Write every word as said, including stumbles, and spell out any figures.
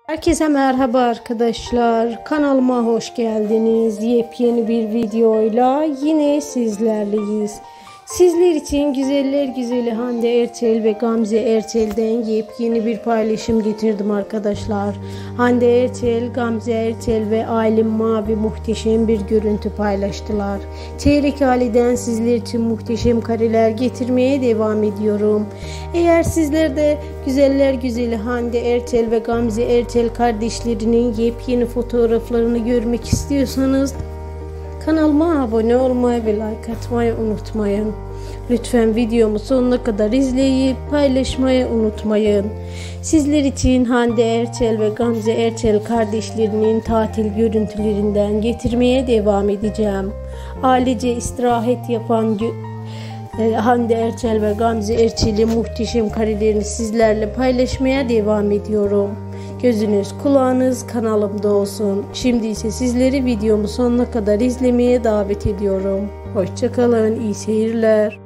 Herkese merhaba arkadaşlar. Kanalıma hoş geldiniz. Yepyeni bir videoyla yine sizlerleyiz. Sizler için güzeller güzeli Hande Erçel ve Gamze Erçel'den yepyeni bir paylaşım getirdim arkadaşlar. Hande Erçel, Gamze Erçel ve Aylin Mavi muhteşem bir görüntü paylaştılar. Çeyrek Ali'den sizler için muhteşem kareler getirmeye devam ediyorum. Eğer sizler de güzeller güzeli Hande Erçel ve Gamze Erçel kardeşlerinin yepyeni fotoğraflarını görmek istiyorsanız kanalıma abone olmayı ve like atmayı unutmayın. Lütfen videomu sonuna kadar izleyip paylaşmayı unutmayın. Sizler için Hande Erçel ve Gamze Erçel kardeşlerinin tatil görüntülerinden getirmeye devam edeceğim. Ailece istirahat yapan Hande Erçel ve Gamze Erçel'in muhteşem karelerini sizlerle paylaşmaya devam ediyorum. Gözünüz kulağınız kanalımda olsun. Şimdi ise sizleri videomu sonuna kadar izlemeye davet ediyorum. Hoşça kalın, iyi seyirler.